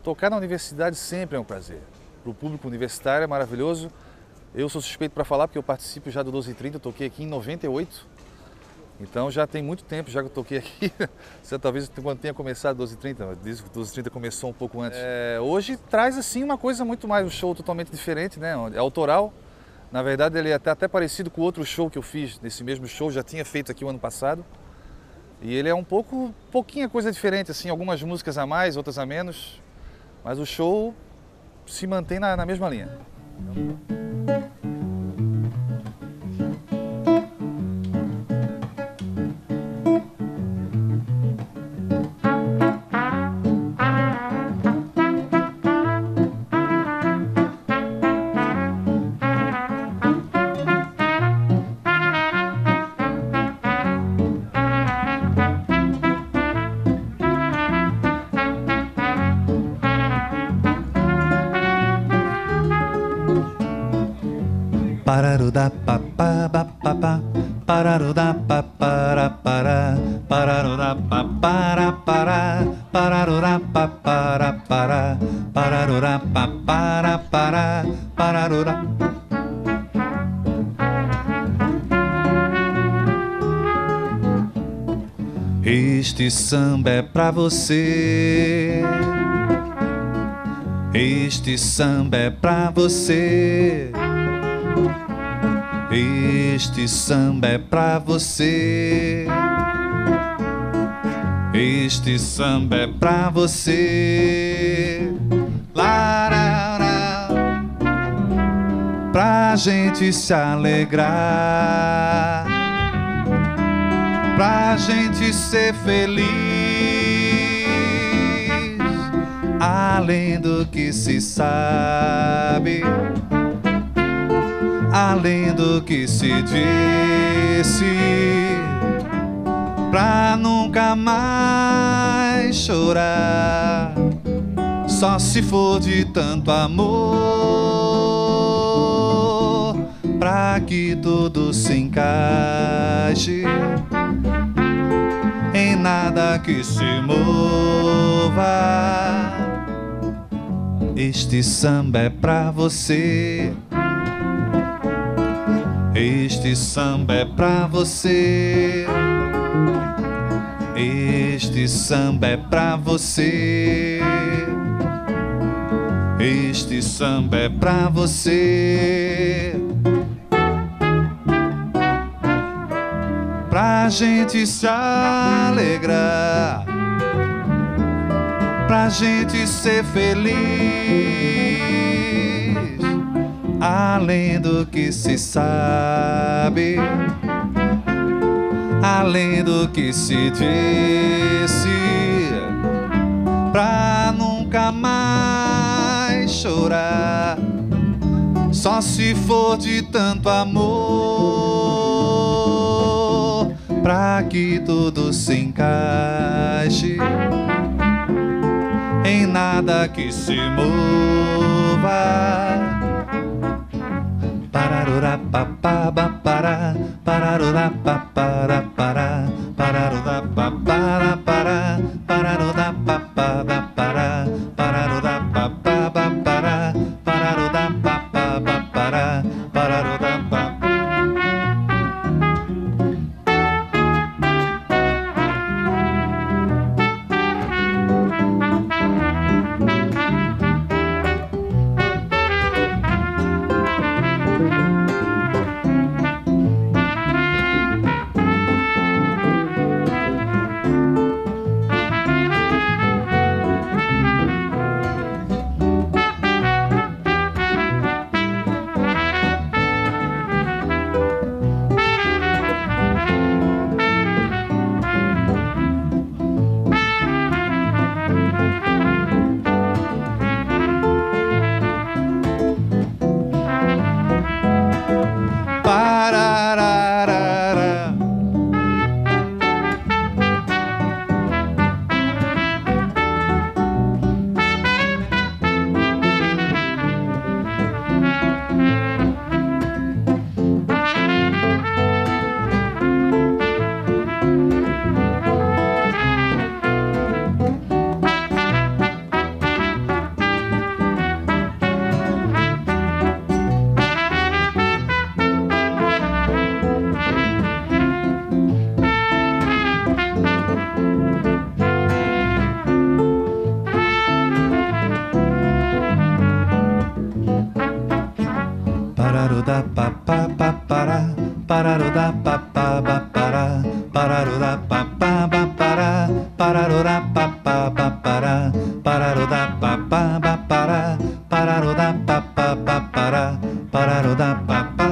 Tocar na universidade sempre é um prazer. Para o público universitário é maravilhoso. Eu sou suspeito para falar porque eu participo já do 12h30, eu toquei aqui em 98. Então já tem muito tempo já que eu toquei aqui. Você talvez quando tenha começado 12h30, diz que o 12h30 começou um pouco antes. Hoje traz assim uma coisa muito mais, um show totalmente diferente, né? É autoral. Na verdade ele é até parecido com o outro show que eu fiz, nesse mesmo show, já tinha feito aqui o ano passado. E ele é pouquinha coisa diferente, assim, algumas músicas a mais, outras a menos. Mas o show se mantém na mesma linha. Pararuda papá papá, pararuda papara para, pararuda papara para, pararuda papara para, pararuda papara para, pararuda. Este samba é pra você. Este samba é pra você. Este samba é pra você. Este samba é pra você. Larará, pra gente se alegrar, pra gente ser feliz, além do que se sabe, além do que se disse, pra nunca mais chorar, só se for de tanto amor, pra que tudo se encaixe em nada que se mova. Este samba é pra você. Este samba é pra você. Este samba é pra você. Este samba é pra você. Pra gente se alegrar, pra gente ser feliz, além do que se sabe, além do que se disse, pra nunca mais chorar, só se for de tanto amor, pra que tudo se encaixe em nada que se mova. Pararura papá para, pararura papara para, pararura papara para, pararura papá para, pararura papá para, pararura papá para, pararura papá. pararodá papá pará, pararodá papá pará, pararodá papá.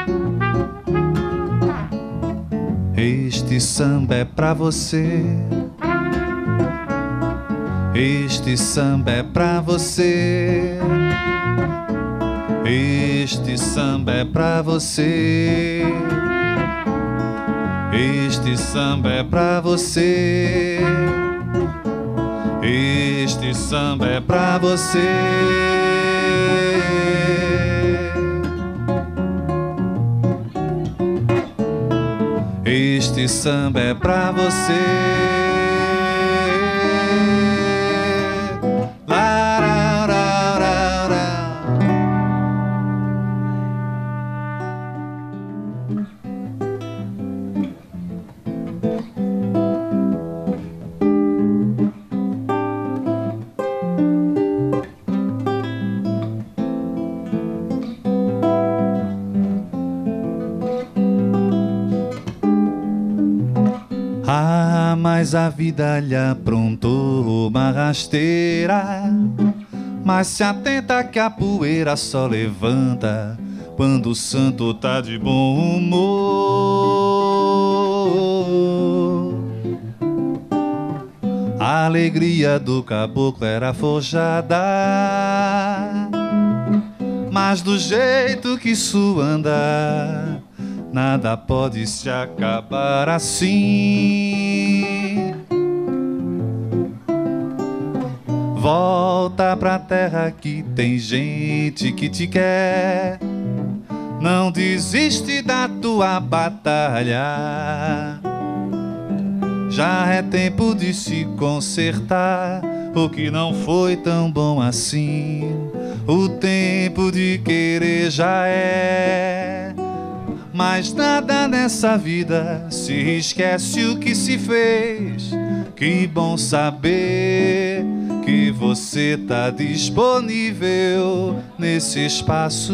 Este samba é pra você. Este samba é pra você. Este samba é pra você. Este samba é pra você. Este samba é pra você. Este samba é pra você. Ah, mas a vida lhe aprontou uma rasteira. Mas se atenta que a poeira só levanta quando o santo tá de bom humor. A alegria do caboclo era forjada, mas do jeito que isso anda, nada pode se acabar assim. Volta pra terra que tem gente que te quer. Não desiste da tua batalha. Já é tempo de se consertar o que não foi tão bom assim. O tempo de querer já é. Mas nada nessa vida se esquece o que se fez. Que bom saber que você tá disponível nesse espaço.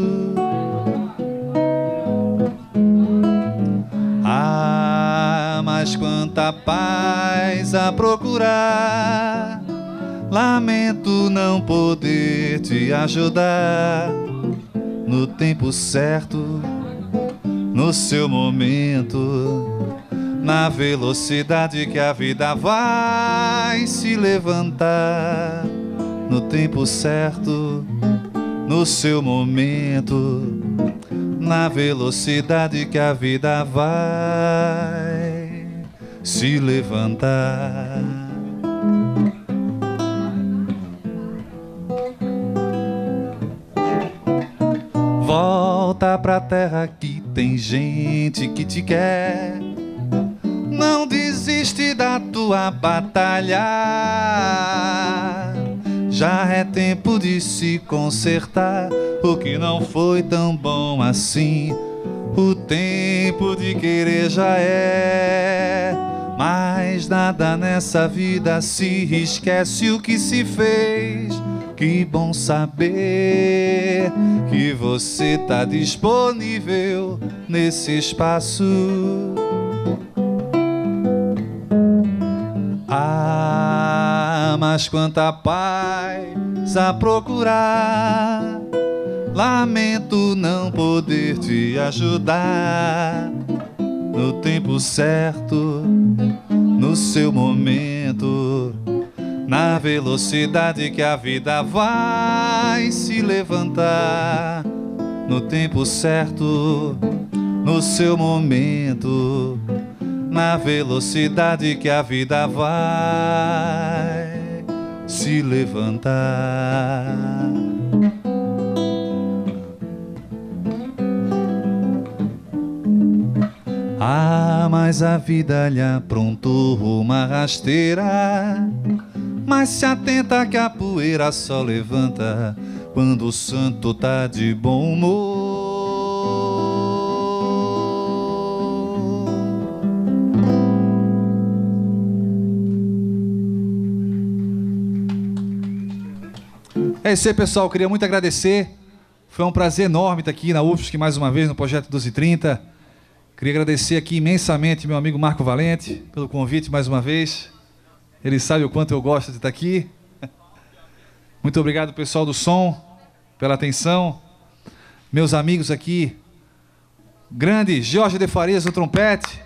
Ah, mas quanta paz a procurar. Lamento não poder te ajudar no tempo certo, no seu momento, na velocidade que a vida vai se levantar. No tempo certo, no seu momento, na velocidade que a vida vai se levantar. Volta pra terra que tem gente que te quer. Não desiste da tua batalha. Já é tempo de se consertar o que não foi tão bom assim. O tempo de querer já é. Mas nada nessa vida se esquece o que se fez. Que bom saber que você tá disponível nesse espaço. Ah, mas quanta paz a procurar. Lamento não poder te ajudar no tempo certo, no seu momento, na velocidade que a vida vai se levantar. No tempo certo, no seu momento, na velocidade que a vida vai se levantar. Ah, mas a vida lhe aprontou uma rasteira. Mas se atenta que a poeira só levanta quando o santo tá de bom humor. É isso aí, pessoal. Eu queria muito agradecer. Foi um prazer enorme estar aqui na UFSC mais uma vez no Projeto 1230. Queria agradecer aqui imensamente meu amigo Marco Valente pelo convite mais uma vez. Ele sabe o quanto eu gosto de estar aqui. Muito obrigado, pessoal do som, pela atenção. Meus amigos aqui, grande Jorge de Farias no trompete.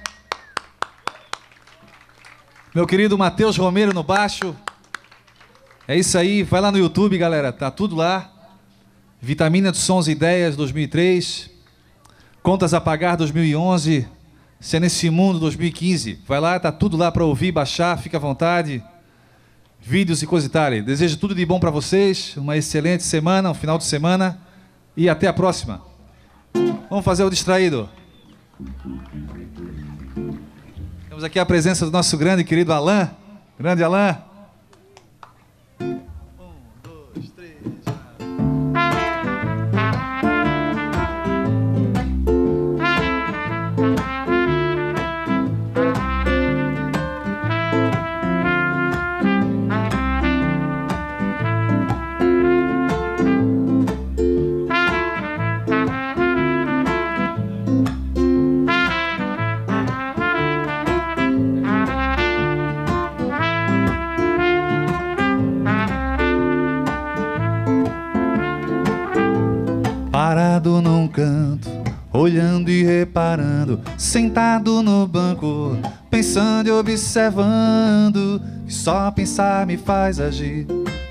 Meu querido Matheus Romero no baixo. É isso aí, vai lá no YouTube, galera, tá tudo lá. Vitamina dos Sons e Ideias 2003, Contas a Pagar 2011, Se é Nesse Mundo 2015. Vai lá, tá tudo lá para ouvir, baixar, fica à vontade. Vídeos e coisa e tal. Desejo tudo de bom para vocês, uma excelente semana, um final de semana e até a próxima. Vamos fazer o distraído. Temos aqui a presença do nosso grande querido Alain. Grande Alain. Parado num canto, olhando e reparando, sentado no banco, pensando e observando, que só pensar me faz agir.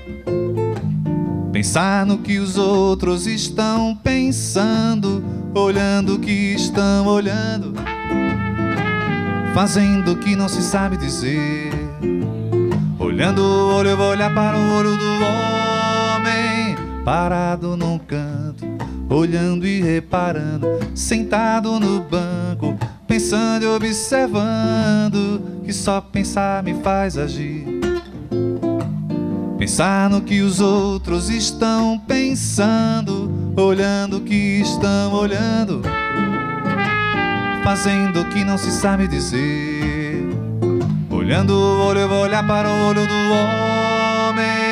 Pensar no que os outros estão pensando, olhando o que estão olhando, fazendo o que não se sabe dizer. Olhando o olho, eu vou olhar para o olho do homem, parado num canto, olhando e reparando, sentado no banco, pensando e observando, que só pensar me faz agir. Pensar no que os outros estão pensando, olhando o que estão olhando, fazendo o que não se sabe dizer. Olhando o olho, eu vou olhar para o olho do homem.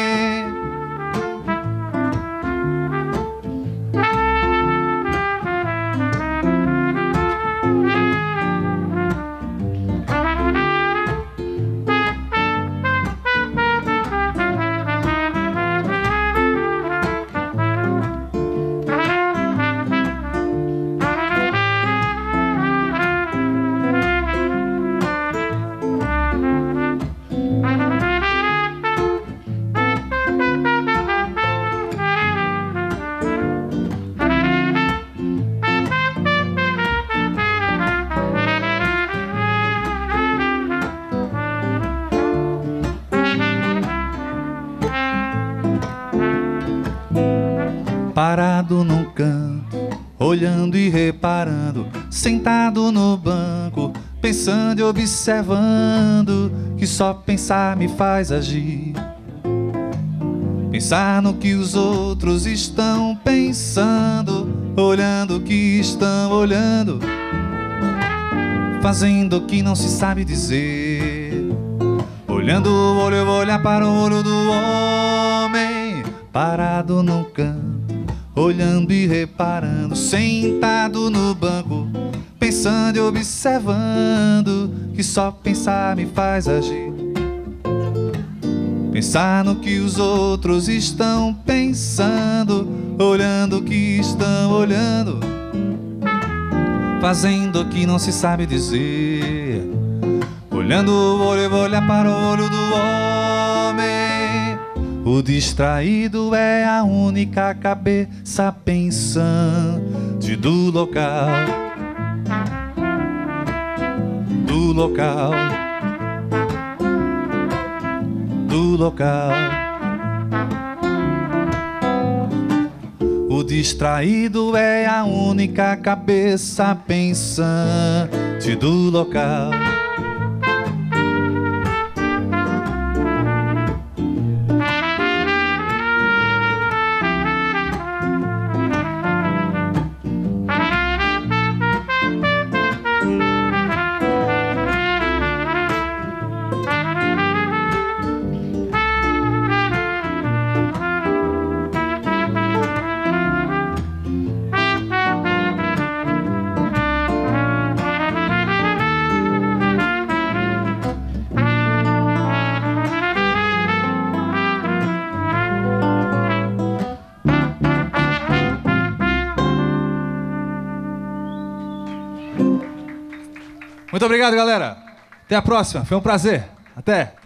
Parado num canto, olhando e reparando, sentado no banco, pensando e observando, que só pensar me faz agir. Pensar no que os outros estão pensando, olhando o que estão olhando, fazendo o que não se sabe dizer. Olhando o olho, eu vou olhar para o olho do homem, parado num canto, olhando e reparando, sentado no banco, pensando e observando, que só pensar me faz agir. Pensar no que os outros estão pensando, olhando o que estão olhando, fazendo o que não se sabe dizer. Olhando o olho, eu vou olhar para o olho do homem. O distraído é a única cabeça pensante do local. Do local. Do local. O distraído é a única cabeça pensante do local. Muito obrigado, galera. Até a próxima. Foi um prazer. Até.